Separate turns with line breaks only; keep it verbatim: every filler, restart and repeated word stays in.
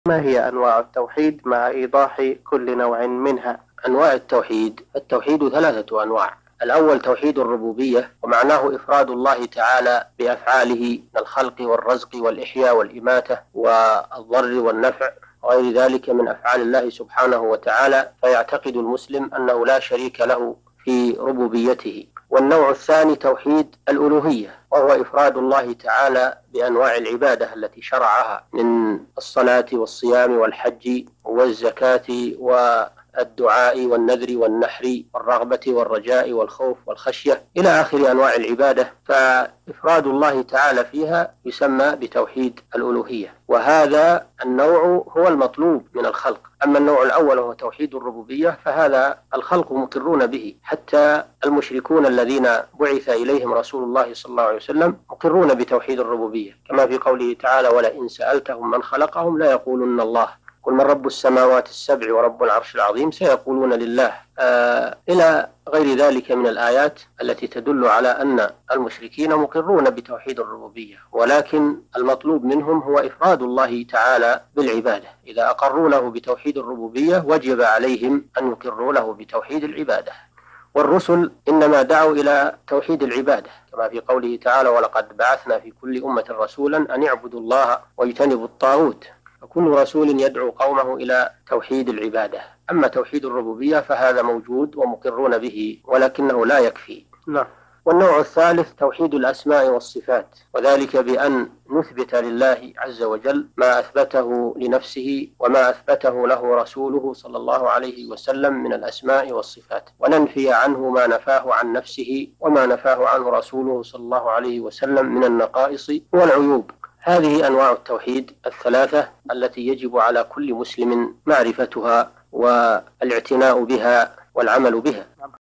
ما هي أنواع التوحيد مع إيضاح كل نوع منها؟
أنواع التوحيد: التوحيد ثلاثة أنواع. الأول توحيد الربوبية، ومعناه إفراد الله تعالى بأفعاله من الخلق والرزق والإحياء والإماتة والضر والنفع وغير ذلك من أفعال الله سبحانه وتعالى، فيعتقد المسلم أنه لا شريك له في ربوبيته. والنوع الثاني توحيد الألوهية، وهو إفراد الله تعالى بأنواع العبادة التي شرعها من الصلاة والصيام والحج والزكاة والدعاء والنذر والنحر والرغبة والرجاء والخوف والخشية إلى آخر أنواع العبادة، فإفراد الله تعالى فيها يسمى بتوحيد الألوهية، وهذا النوع هو المطلوب من الخلق. أما النوع الأول وهو توحيد الربوبية فهذا الخلق مقرون به، حتى المشركون الذين بعث إليهم رسول الله صلى الله عليه وسلم مقرون بتوحيد الربوبية، كما في قوله تعالى: ولئن سألتهم من خلقهم لا يقولن الله قل من رب السماوات السبع ورب العرش العظيم سيقولون لله، آه إلى غير ذلك من الآيات التي تدل على أن المشركين مقرون بتوحيد الربوبية، ولكن المطلوب منهم هو إفراد الله تعالى بالعبادة. إذا أقروا له بتوحيد الربوبية وجب عليهم أن يقروا له بتوحيد العبادة. والرسل إنما دعوا إلى توحيد العبادة، كما في قوله تعالى: ولقد بعثنا في كل أمة رسولا أن يعبدوا الله ويجتنبوا الطاغوت، فكل رسول يدعو قومه إلى توحيد العبادة. أما توحيد الربوبية فهذا موجود ومقرون به، ولكنه لا يكفي.
نعم.
والنوع الثالث توحيد الأسماء والصفات، وذلك بأن نثبت لله عز وجل ما أثبته لنفسه وما أثبته له رسوله صلى الله عليه وسلم من الأسماء والصفات، وننفي عنه ما نفاه عن نفسه وما نفاه عنه رسوله صلى الله عليه وسلم من النقائص والعيوب. هذه أنواع التوحيد الثلاثة التي يجب على كل مسلم معرفتها والاعتناء بها والعمل بها.